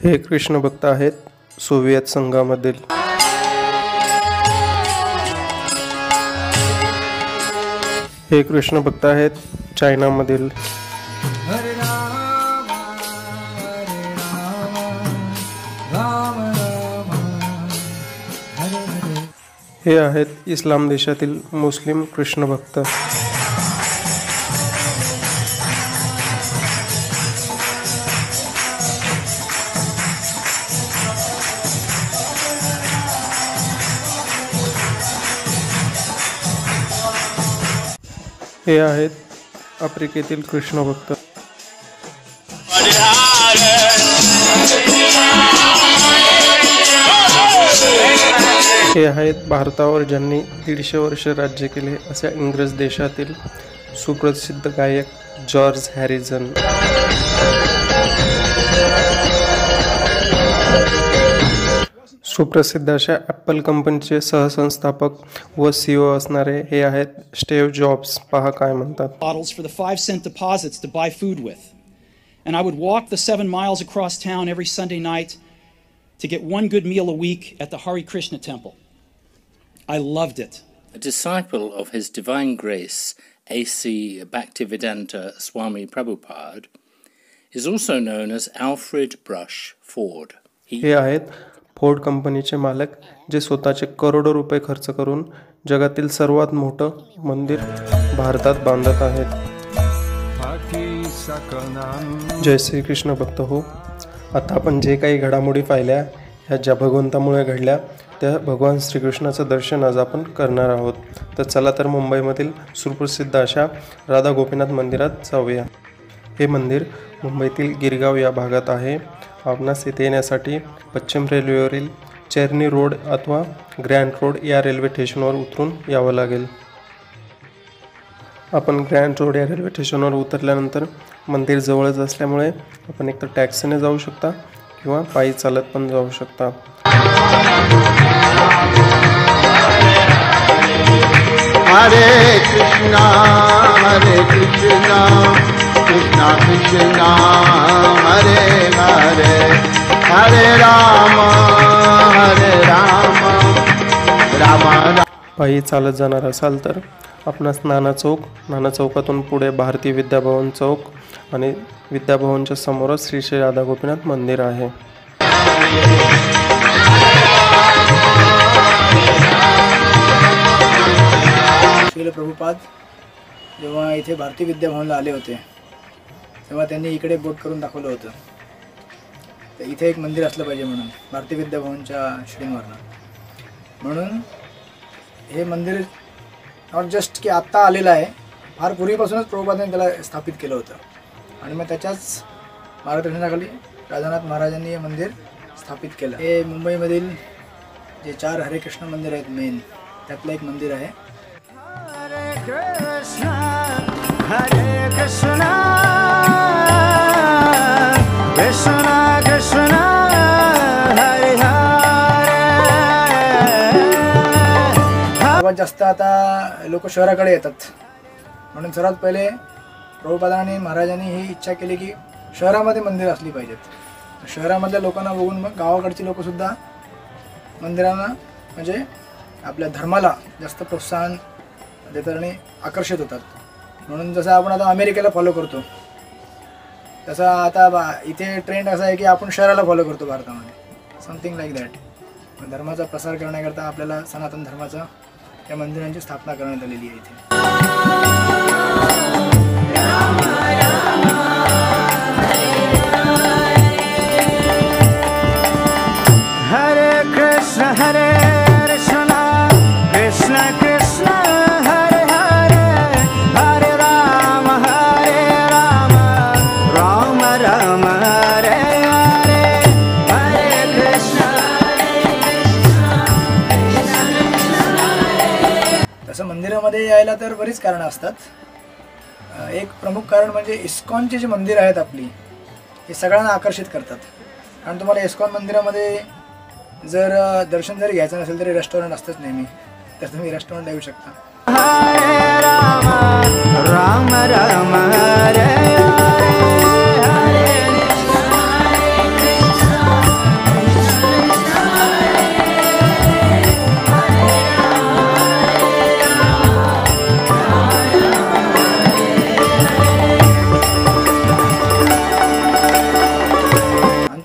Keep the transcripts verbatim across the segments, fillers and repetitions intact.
हे कृष्ण भक्त आहेत सोव्हिएत संघामधील। हे कृष्ण भक्त आहेत चायनामधील। हरे राम हरे राम राम राम हरे हरे। हे आहेत इस्लाम देशातील मुस्लिम कृष्ण भक्त। हे आहेत आफ्रिकेतील कृष्ण भक्त। हे आहेत भारतावर ज्यांनी दीडशे वर्ष राज्य केले अशा इंग्रज देशातील सुप्रसिद्ध गायक जॉर्ज हॅरिसन। सुप्रसिद्ध अशा ॲपल कंपनीचे सहसंस्थापक व सीईओ असणारे हे आहेत स्टीव्ह जॉब्स। पहा काय म्हणतात। Bottles for the five cent deposits to buy food with. And I would walk the seven miles across town every Sunday night to get one good meal a week at the Hare Krishna temple. I loved it. A disciple of His Divine Grace, A C Bhaktivedanta Swami Prabhupada, is also known as Alfred Brush Ford. He हे आहेत Ford कंपनीचे मालक जे स्वतःचे करोडो रुपये खर्च करून जगातील सर्वात मोठं मंदिर भारतात बांधत आहेत। जय श्री कृष्ण भक्त हो। आता आपण जे काही घडामोडी पाहिल्या ह्या ज्या भगवंतामुळे घडल्या त्या भगवान श्रीकृष्णाचं दर्शन आज आपण करणार आहोत। तर चला तर मुंबईमधील सुप्रसिद्ध अशा राधा गोपीनाथ मंदिरात जाऊया। हे मंदिर मुंबईतील गिरगाव या भागात आहे। आपणास येथे येण्यासाठी पश्चिम रेल्वेवरील चेरनी रोड अथवा ग्रँड रोड या रेल्वे स्टेशनवर उतरून यावं लागेल। आपण ग्रँड रोड या रेल्वे स्टेशनवर उतरल्यानंतर मंदिर जवळच असल्यामुळे आपण एकतर टॅक्सीने जाऊ शकता किंवा पायी चालत पण जाऊ शकता। हरे कृष्णा हरे कृष्णा कृष्णा कृष्णा हरे हरे हरे राम हरे राम राम राम। पायी चालत जाणार असाल तर आपणास नाना चौक, नाना चौकातून पुढे भारतीय विद्याभवन चौक आणि विद्याभवनच्या समोरच श्री श्री राधा गोपीनाथ मंदिर आहे। श्रील प्रभुपाद जेव्हा इथे भारतीय विद्याभवनला आले होते तेव्हा त्यांनी इकडे बोट करून दाखवलं होतं तर इथे एक मंदिर असलं पाहिजे म्हणून भारतीय विद्याभवनच्या श्रींवरनं। म्हणून हे मंदिर नॉट जस्ट की आत्ता आलेलं आहे, फार पूर्वीपासूनच प्रभुपादांनी त्याला स्थापित केलं होतं आणि मग त्याच्याच मार्गदर्शनाखाली राधानाथ महाराजांनी हे मंदिर स्थापित केलं। हे मुंबईमधील जे चार हरे कृष्ण मंदिर आहेत मेन त्यातलं एक मंदिर आहे। हरे कृष्णा हरे कृष्णा कृष्णा कृष्णा हरे हरे। सर्वात जास्त आता लोक शहराकडे येतात म्हणून सर्वात पहिले प्रभुपादांनी महाराजांनी ही इच्छा केली की शहरामध्ये मंदिर असली पाहिजेत। शहरामधल्या लोकांना बघून मग गावाकडची लोकसुद्धा मंदिरांना म्हणजे आपल्या धर्माला जास्त प्रोत्साहन देतात आणि आकर्षित होतात। म्हणून जसं आपण आता अमेरिकेला फॉलो करतो तसं आता बा इथे ट्रेंड असा आहे की आपण शहराला फॉलो करतो भारतामध्ये, समथिंग लाईक दॅट। धर्माचा प्रसार करण्याकरता आपल्याला सनातन धर्माचा या मंदिरांची स्थापना करण्यात आलेली आहे इथे। हरे कृष्ण हरे कृष्ण कृष्ण कृष्ण हरे हरे हरे राम हरे राम राम राम हरे हरे हरे कृष्ण तसं मंदिरामध्ये यायला तर बरीच कारणं असतात। एक प्रमुख कारण म्हणजे इस्कॉनची जी मंदिरं आहेत आपली हे सगळ्यांना आकर्षित करतात। कारण तुम्हाला इस्कॉन मंदिरामध्ये जर दर्शन जरी घ्यायचं नसेल तरी रेस्टॉरंट असतंच नेहमी, तर तुम्ही रेस्टॉरंट येऊ शकता। हरे राम राम राम हरे हरे हरे कृष्ण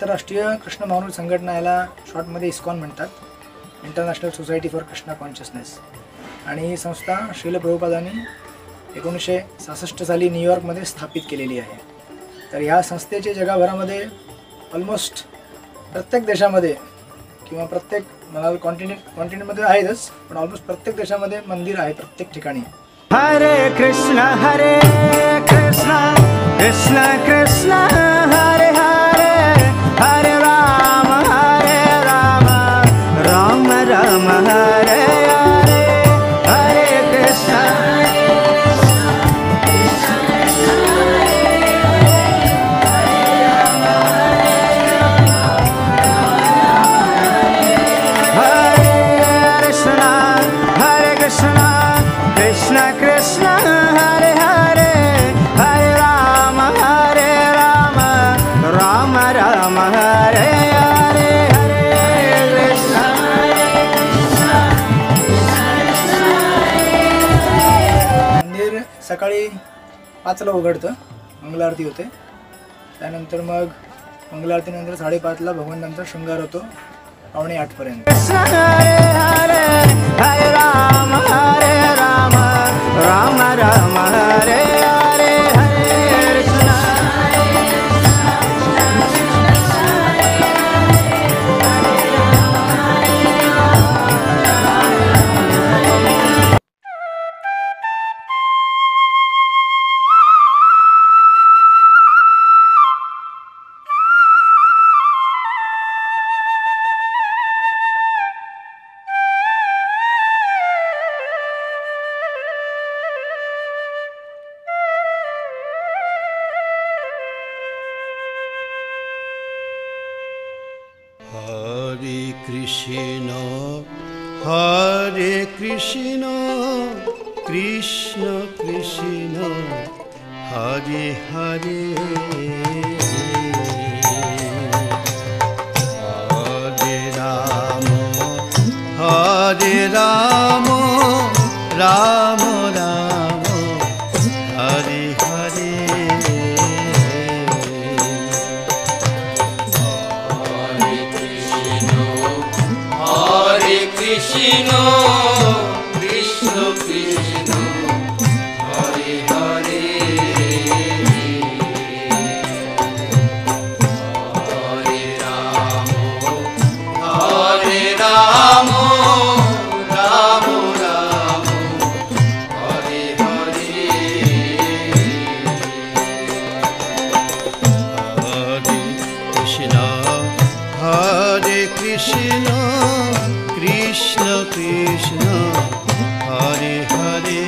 आंतरराष्ट्रीय कृष्ण महावृत्त संघटना, याला शॉर्टमध्ये इस्कॉन म्हणतात, international society for Krishna consciousness. आणि ही संस्था श्रील प्रभुपादांनी एकोणीसशे सहासष्ट साली न्यूयॉर्कमध्ये स्थापित केलेली आहे. तर ह्या संस्थेचे जगभरामध्ये ऑलमोस्ट प्रत्येक देशामध्ये किंवा प्रत्येक मला कॉन्टिनेंट कॉन्टिनेंटमध्ये आहेतच, पण ऑलमोस्ट प्रत्येक देशामध्ये मंदिर आहे प्रत्येक ठिकाणी. हरे कृष्ण हरे कृष्ण कृष्ण कृष्ण हरे हरे, हरे राम हरे राम राम राम हरे हरे, हरे कृष्ण कृष्ण कृष्ण हरे हरे, हरे राम हरे राम राम राम हरे हरे, हरे कृष्ण. मंदिर सकाळी पाचला उघडतं, मंगलारती होते. त्यानंतर मग मंगलारतीनंतर साडेपाचला भगवंतांचा शृंगार होतो पावणे आठपर्यंत. कृष्ण हरे हरे, हरे राम हरे राम राम राम हरे हरे, हरे Krishna. Hare Krishna, Hare Krishna, Krishna Krishna, Hare Hare, Hare Rama, Hare Rama, Rama Rama, Hare Hare. Krishna, Krishna Krishna, Hare Hare, Hare Rama, Hare Rama, Rama Rama, Hare Hare, Hare Krishna, Hare Krishna, Krishna Krishna, Hare Hare,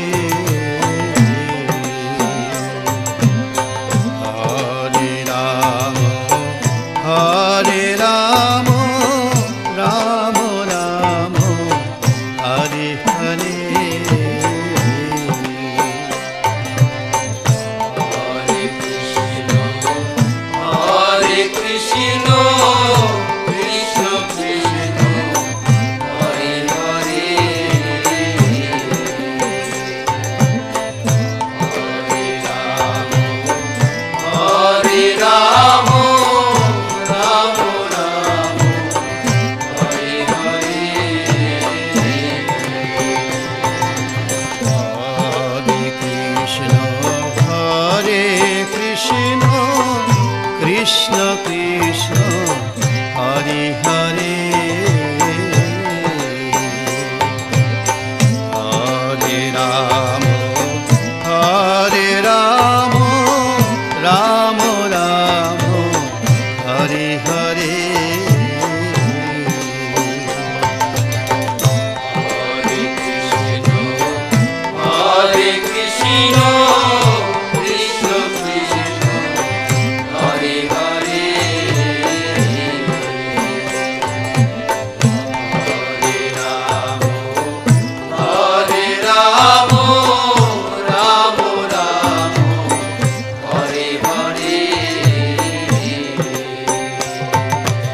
Hare Rama, Hare Rama, Rama Rama, Hare Hare, Hare Krishna, Hare Krishna, Krishna Krishna, Hare Hare, Hare Rama, Hare Rama, Rama Rama, Hare Hare. Hare Krishna, Hare Krishna, Krishna Krishna, Hare Hare, Hare Rama, Hare Rama, Rama Rama, Hare Hare, Hare Krishna, Hare Krishna, Krishna Krishna, Hare Hare, Hare Rama, Hare Rama, Rama Rama, Hare Hare,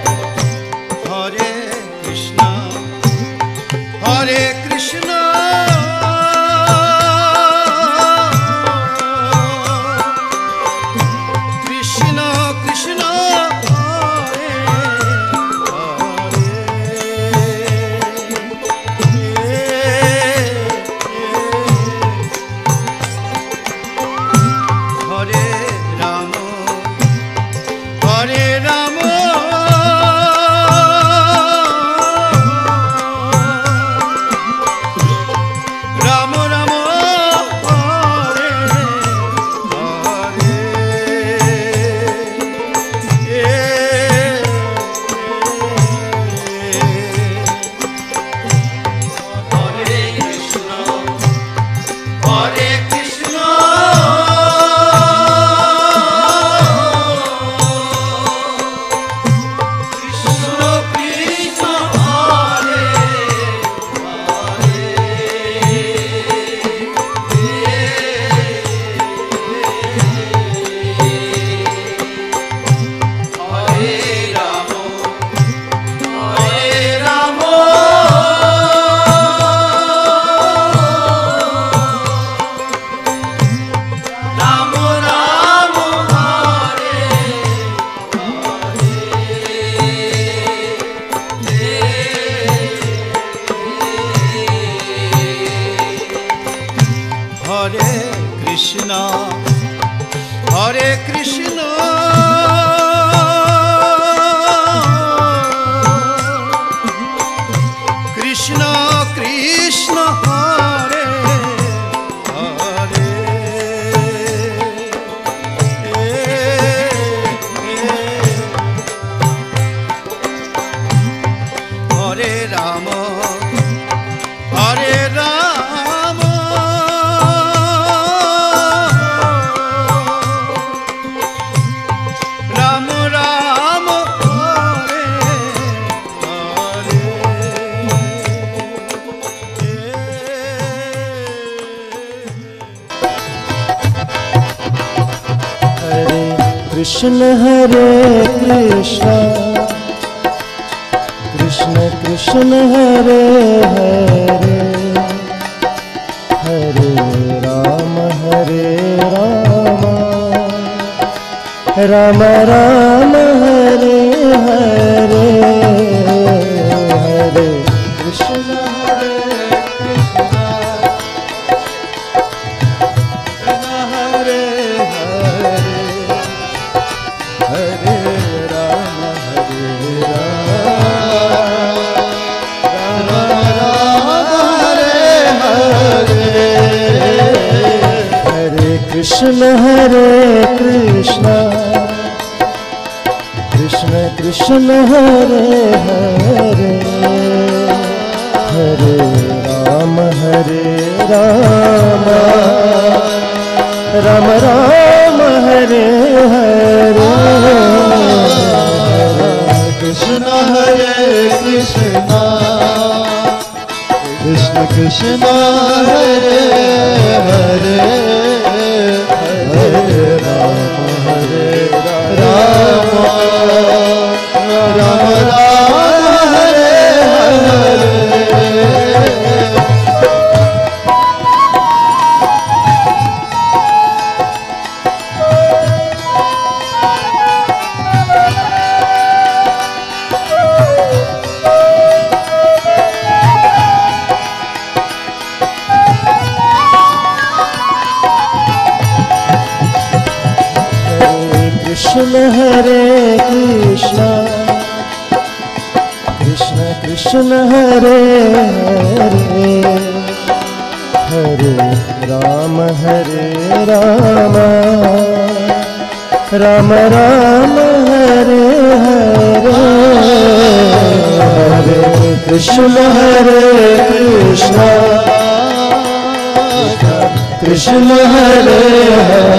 Krishna, Hare Krishna, Krishna Krishna, Hare Hare, Hare Rama, Hare Rama, Rama Rama, Hare Hare Krishna, Hare Krishna, Krishna Krishna, Hare Hare, Hare Rama, Hare Rama, Rama Rama, Hare Hare, Hare Krishna, Hare Krishna, Krishna Hare Hare, Hare Rama, Hare Rama, Rama Rama, Hare Hare, Hare Krishna, Hare Krishna, Krishna Krishna, Hare Hare, Hare Rama, Hare Rama, Rama Rama, Hare Hare, Krishna, Hare Krishna, Krishna Krishna, Hare Hare, Hare Rama, Hare Rama, Rama Rama, Hare Hare. Krishna, Hare Krishna, Krishna Krishna, Hare Hare, Hare Rama, Hare Rama, Rama Rama, Hare Hare, Hare Krishna, Hare Krishna, Krishna Hare Hare,